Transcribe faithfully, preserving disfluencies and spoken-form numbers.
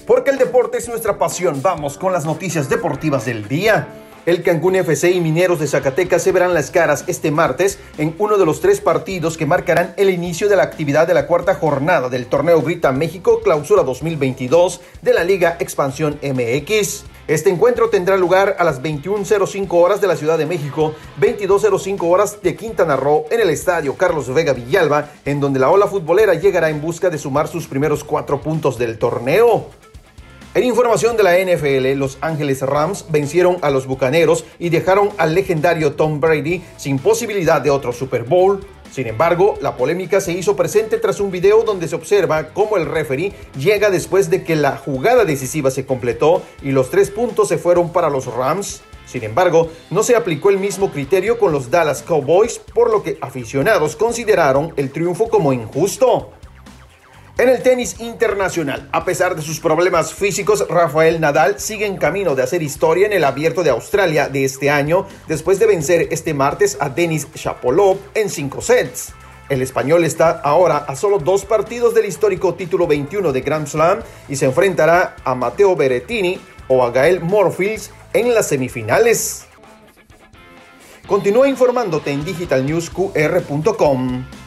Porque el deporte es nuestra pasión, vamos con las noticias deportivas del día. El Cancún F C y Mineros de Zacatecas se verán las caras este martes en uno de los tres partidos que marcarán el inicio de la actividad de la cuarta jornada del torneo Grita México Clausura dos mil veintidós de la Liga Expansión M X. Este encuentro tendrá lugar a las veintiuna cero cinco horas de la Ciudad de México, veintidós cero cinco horas de Quintana Roo, en el estadio Carlos Vega Villalba, en donde la ola futbolera llegará en busca de sumar sus primeros cuatro puntos del torneo. En información de la N F L, Los Ángeles Rams vencieron a los Bucaneros y dejaron al legendario Tom Brady sin posibilidad de otro Super Bowl. Sin embargo, la polémica se hizo presente tras un video donde se observa cómo el referee llega después de que la jugada decisiva se completó y los tres puntos se fueron para los Rams. Sin embargo, no se aplicó el mismo criterio con los Dallas Cowboys, por lo que aficionados consideraron el triunfo como injusto. En el tenis internacional, a pesar de sus problemas físicos, Rafael Nadal sigue en camino de hacer historia en el Abierto de Australia de este año, después de vencer este martes a Denis Shapovalov en cinco sets. El español está ahora a solo dos partidos del histórico título veintiuno de Grand Slam y se enfrentará a Matteo Berrettini o a Gael Monfils en las semifinales. Continúa informándote en digital news q r punto com.